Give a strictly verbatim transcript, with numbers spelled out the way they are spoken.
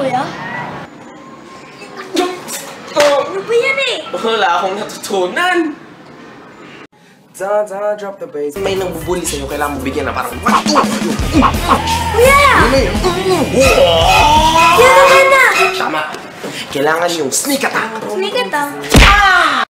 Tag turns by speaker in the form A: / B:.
A: kuya? Ano ba yan eh?
B: Wala akong natutunan. Da, da, drop the bass. May nangbubuli sa'yo, kailangan mo bigyan na parang one, two,
A: Kuya! Yan naman na!
B: Tama. Kailangan yung sneak attack.
A: Sneak attack?
B: Ah!